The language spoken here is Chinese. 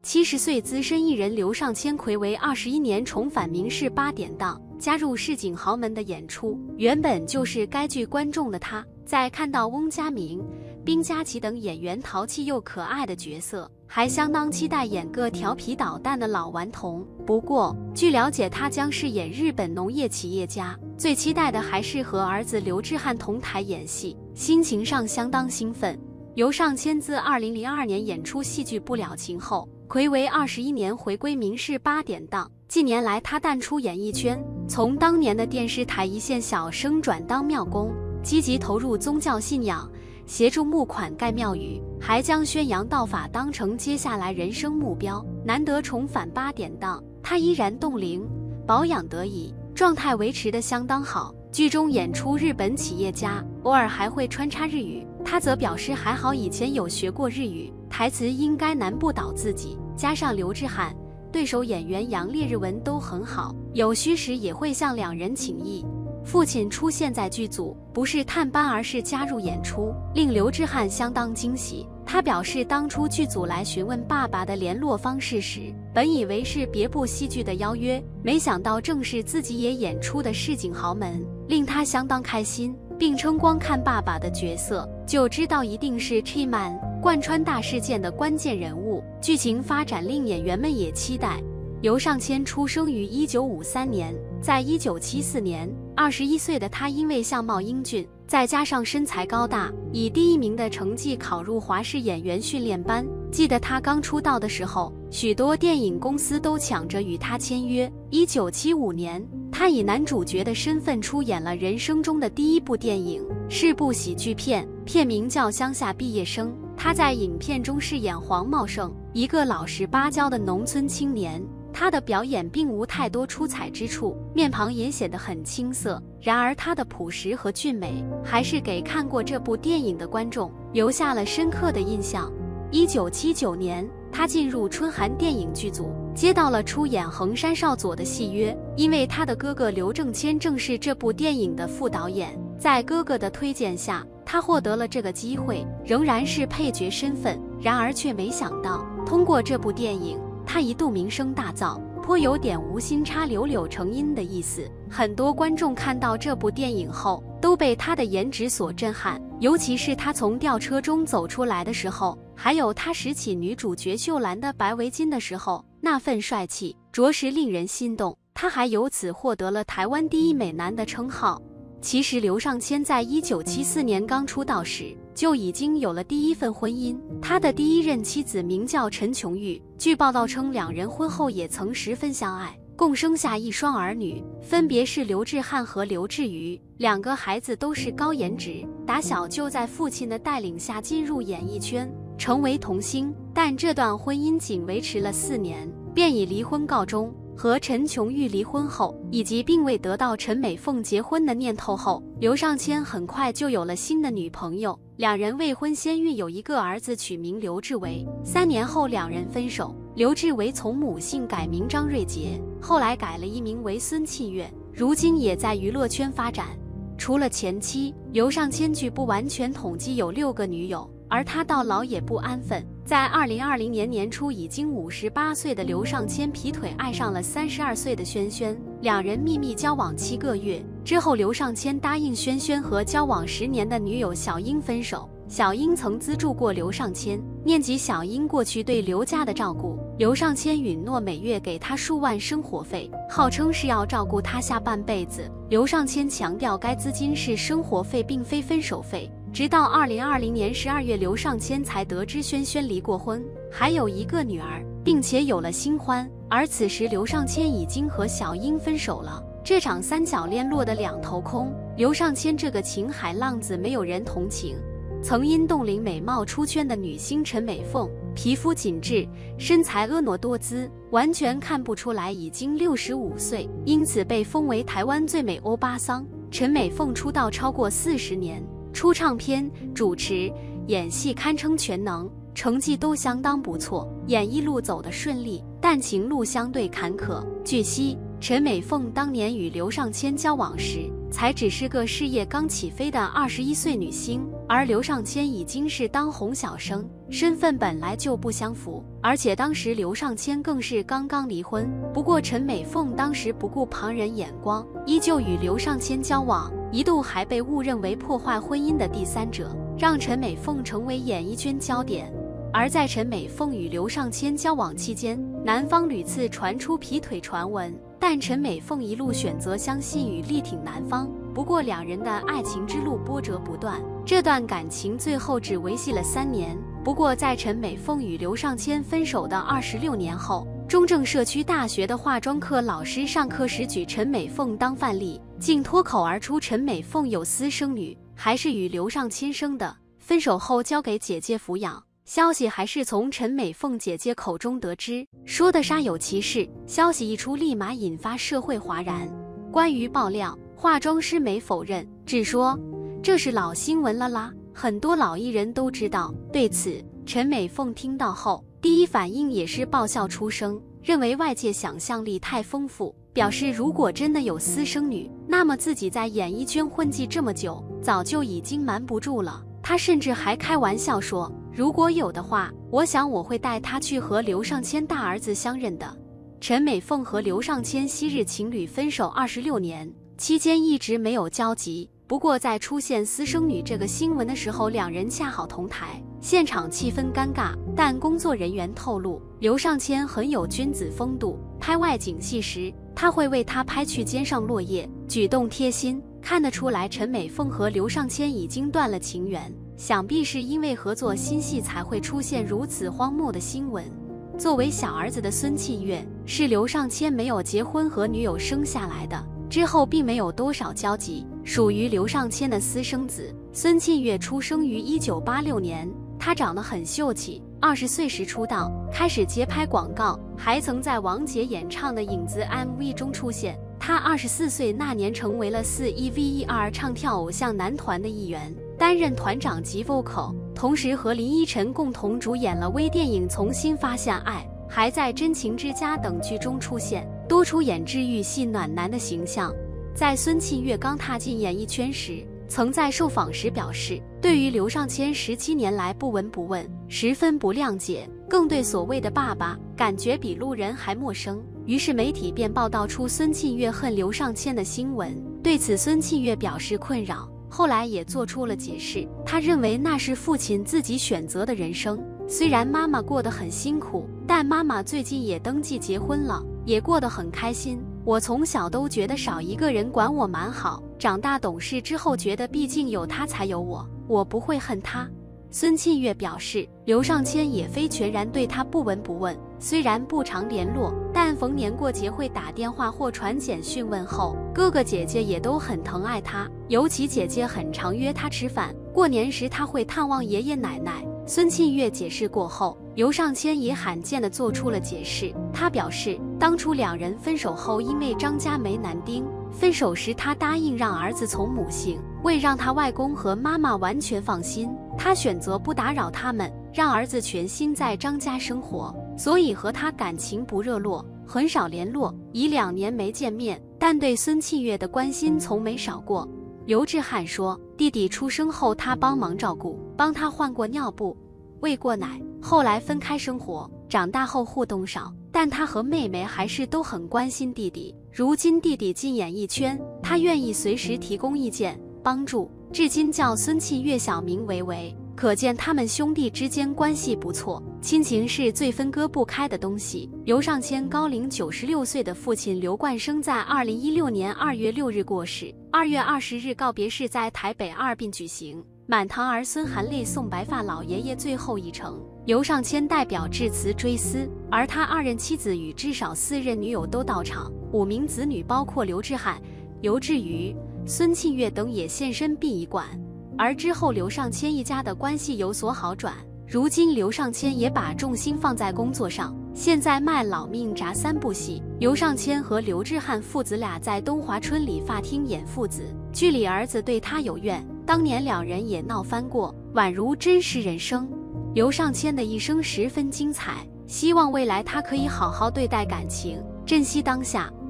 70岁资深艺人刘尚谦睽违21年重返民视8点档，加入市井豪门的演出。原本就是该剧观众的他，在看到翁佳明、冰佳琪等演员淘气又可爱的角色，还相当期待演个调皮捣蛋的老顽童。不过，据了解，他将饰演日本农业企业家，最期待的还是和儿子刘志汉同台演戏，心情上相当兴奋。刘尚谦自2002年演出戏剧《不了情》后，睽违21年回归民视8点档。近年来，他淡出演艺圈，从当年的电视台一线小生转当庙公，积极投入宗教信仰，协助募款盖庙宇，还将宣扬道法当成接下来人生目标。难得重返8点档，他依然冻龄，保养得宜，状态维持得相当好。剧中演出日本企业家，偶尔还会穿插日语，他则表示还好以前有学过日语，台词应该难不倒自己。加上刘志汉、对手演员杨烈日文都很好，有需时也会向两人请益。父亲出现在剧组，不是探班而是加入演出，令刘志汉相当惊喜。他表示，当初剧组来询问爸爸的联络方式时，本以为是别部戏剧的邀约，没想到正是自己也演出的市井豪门，令他相当开心，并称光看爸爸的角色就知道一定是 T-Man 贯穿大事件的关键人物，剧情发展令演员们也期待。刘尚谦出生于1953年，在1974年，21岁的他因为相貌英俊，再加上身材高大，以第1名的成绩考入华视演员训练班。记得他刚出道的时候，许多电影公司都抢着与他签约。1975年，他以男主角的身份出演了人生中的第1部电影，是部喜剧片，片名叫《乡下毕业生》。他在影片中饰演黄茂胜，一个老实巴交的农村青年。他的表演并无太多出彩之处，面庞也显得很青涩，然而他的朴实和俊美还是给看过这部电影的观众留下了深刻的印象。1979年，他进入春寒电影剧组，接到了出演横山少佐的戏约，因为他的哥哥刘正谦正是这部电影的副导演，在哥哥的推荐下，他获得了这个机会，仍然是配角身份，然而却没想到通过这部电影，他一度名声大噪，颇有点无心插柳柳成荫的意思。很多观众看到这部电影后，都被他的颜值所震撼，尤其是他从吊车中走出来的时候，还有他拾起女主角秀兰的白围巾的时候，那份帅气着实令人心动。他还由此获得了台湾第1美男的称号。其实刘尚谦在1974年刚出道时，就已经有了第1份婚姻，他的第1任妻子名叫陈琼玉。据报道称，两人婚后也曾十分相爱，共生下1双儿女，分别是刘志汉和刘志瑜。2个孩子都是高颜值，打小就在父亲的带领下进入演艺圈，成为童星。但这段婚姻仅维持了4年，便以离婚告终。和陈琼玉离婚后，以及并未得到陈美凤结婚的念头后，刘尚谦很快就有了新的女朋友。两人未婚先育有1个儿子，取名刘志伟。3年后两人分手，刘志伟从母姓改名张瑞杰，后来改了艺名为孙庆月，如今也在娱乐圈发展。除了前妻，刘尚谦据不完全统计有6个女友，而他到老也不安分。在2020年年初，已经58岁的刘尚谦劈腿爱上了32岁的轩轩，两人秘密交往7个月之后，刘尚谦答应轩轩和交往10年的女友小英分手。小英曾资助过刘尚谦，念及小英过去对刘家的照顾，刘尚谦允诺每月给她数万生活费，号称是要照顾她下半辈子。刘尚谦强调该资金是生活费并非分手费。直到2020年12月，刘尚谦才得知轩轩离过婚，还有1个女儿，并且有了新欢。而此时刘尚谦已经和小英分手了，这场3角恋落得2头空。刘尚谦这个情海浪子没有人同情。曾因冻龄美貌出圈的女星陈美凤，皮肤紧致，身材婀娜多姿，完全看不出来已经65岁，因此被封为台湾最美欧巴桑。陈美凤出道超过40年，出唱片、主持、演戏堪称全能，成绩都相当不错，演艺路走得顺利，但情路相对坎坷。据悉，陈美凤当年与刘尚谦交往时， 才只是个事业刚起飞的21岁女星，而刘尚谦已经是当红小生，身份本来就不相符。而且当时刘尚谦更是刚刚离婚，不过陈美凤当时不顾旁人眼光，依旧与刘尚谦交往，一度还被误认为破坏婚姻的第三者，让陈美凤成为演艺圈焦点。而在陈美凤与刘尚谦交往期间，男方屡次传出劈腿传闻，但陈美凤一路选择相信与力挺男方。不过两人的爱情之路波折不断，这段感情最后只维系了3年。不过在陈美凤与刘尚谦分手的26年后，中正社区大学的化妆课老师上课时举陈美凤当范例，竟脱口而出陈美凤有私生女，还是与刘尚谦生的，分手后交给姐姐抚养。消息还是从陈美凤姐姐口中得知，说的煞有其事。消息一出，立马引发社会哗然。关于爆料，化妆师没否认，只说这是老新闻了啦，很多老艺人都知道。对此，陈美凤听到后，第一反应也是爆笑出声，认为外界想象力太丰富，表示如果真的有私生女，那么自己在演艺圈混迹这么久，早就已经瞒不住了。她甚至还开玩笑说，如果有的话，我想我会带她去和刘尚谦大儿子相认的。陈美凤和刘尚谦昔日情侣分手26年，期间一直没有交集。不过在出现私生女这个新闻的时候，两人恰好同台，现场气氛尴尬。但工作人员透露，刘尚谦很有君子风度，拍外景戏时，他会为他拍去肩上落叶，举动贴心。看得出来，陈美凤和刘尚谦已经断了情缘，想必是因为合作新戏才会出现如此荒谬的新闻。作为小儿子的孙庆月，是刘尚谦没有结婚和女友生下来的，之后并没有多少交集，属于刘尚谦的私生子。孙庆月出生于1986年，他长得很秀气，20岁时出道，开始接拍广告，还曾在王杰演唱的《影子》MV 中出现。他24岁那年成为了4EVER唱跳偶像男团的一员，担任团长及 vocal， 同时和林依晨共同主演了微电影《重新发现爱》，还在《真情之家》等剧中出现，多出演治愈系暖男的形象。在孙庆月刚踏进演艺圈时，曾在受访时表示，对于刘尚谦17年来不闻不问，十分不谅解，更对所谓的爸爸感觉比路人还陌生。于是媒体便报道出孙庆月恨刘尚谦的新闻，对此孙庆月表示困扰，后来也做出了解释。他认为那是父亲自己选择的人生，虽然妈妈过得很辛苦，但妈妈最近也登记结婚了，也过得很开心。我从小都觉得少一个人管我蛮好，长大懂事之后觉得毕竟有他才有我，我不会恨他。孙庆月表示，刘尚谦也非全然对他不闻不问，虽然不常联络，但逢年过节会打电话或传简讯问候。哥哥姐姐也都很疼爱他，尤其姐姐很常约他吃饭，过年时他会探望爷爷奶奶。孙庆月解释过后，刘尚谦也罕见地做出了解释。他表示，当初两人分手后，因为张家没男丁，分手时他答应让儿子从母姓，为让他外公和妈妈完全放心，他选择不打扰他们，让儿子全心在张家生活，所以和他感情不热络，很少联络，已2年没见面，但对孙庆月的关心从没少过。刘志汉说，弟弟出生后他帮忙照顾，帮他换过尿布，喂过奶，后来分开生活，长大后互动少，但他和妹妹还是都很关心弟弟。如今弟弟进演艺圈，他愿意随时提供意见帮助，至今叫孙庆月小名为维，可见他们兄弟之间关系不错。亲情是最分割不开的东西。刘尚谦高龄96岁的父亲刘冠生在2016年2月6日过世，2月20日告别式在台北2殡举行，满堂儿孙含泪送白发老爷爷最后一程。刘尚谦代表致辞追思，而他2任妻子与至少4任女友都到场，5名子女包括刘志汉、刘志瑜、孙庆月等也现身殡仪馆。而之后刘尚谦一家的关系有所好转，如今刘尚谦也把重心放在工作上，现在卖老命砸3部戏。刘尚谦和刘志汉父子俩在东华春理发厅演父子，剧里儿子对他有怨，当年2人也闹翻过，宛如真实人生。刘尚谦的一生十分精彩，希望未来他可以好好对待感情，珍惜当下。